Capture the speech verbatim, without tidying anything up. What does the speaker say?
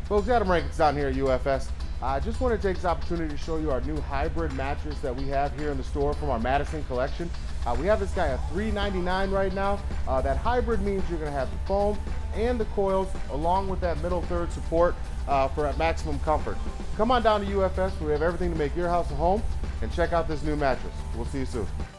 Folks, Adam Rankins down here at U F S. I just want to take this opportunity to show you our new hybrid mattress that we have here in the store from our Madison Collection. Uh, we have this guy at three ninety-nine right now. Uh, that hybrid means you're going to have the foam and the coils along with that middle third support uh, for maximum comfort. Come on down to U F S. We have everything to make your house a home, and check out this new mattress. We'll see you soon.